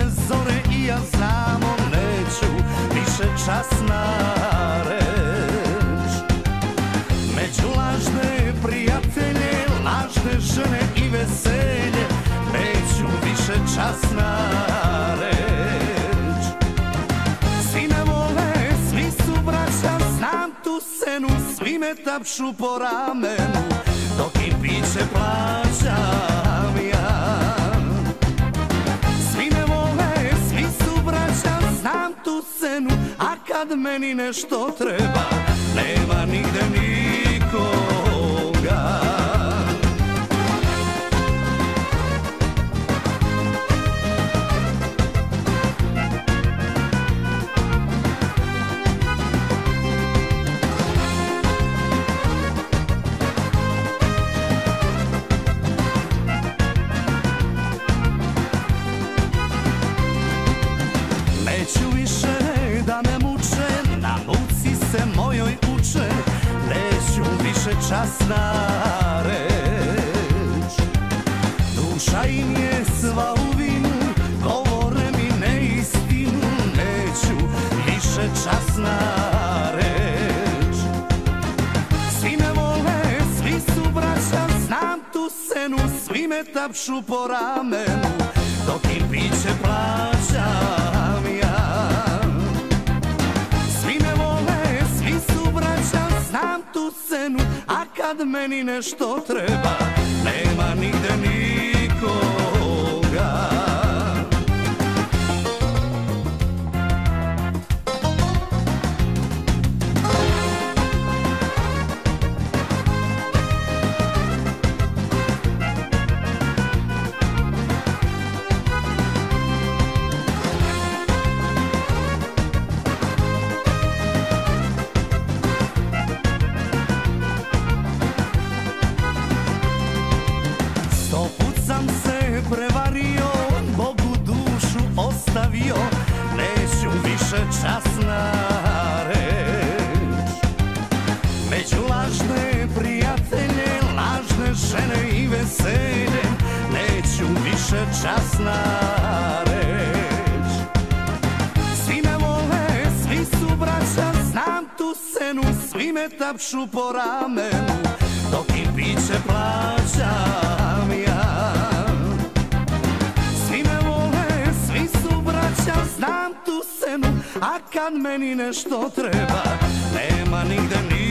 zore i ja znamo, neću više čas na reč. Među lažne prijatelje, lažne žene i veselje, neću više čas na reč. Svi me vole, svi su braća, znam tu scenu, svi me tapšu po ramenu, dok im piće plaćam ja. Svi me vole, svi su braća, znam tu scenu, a kad meni nešto treba, nema nigde nikoga. Neću više da me muče, na muci se mojoj uče, neću više čas na reč. Duša im je sva u vinu, govore mi neistinu, neću više čas na reč. Svi me vole, svi su braća, znam tu scenu, svi me tapšu po ramenu, dok im piće plaćam ja. Svi me vole, svi su braća, znam tu scenu, a kad meni nešto treba, nema nigde nikoga. Sto put sam se prevario, Bogu dušu ostavio, neću više čas na reč. Među lažne prijatelje, lažne žene i veselje, neću više čas na reč. Svi me vole, svi su braća, znam tu scenu, svi me tapšu po ramenu, dok im piće plaćam ja. Svi me vole, svi su braća, znam tu scenu, a kad meni nešto treba, nema nigde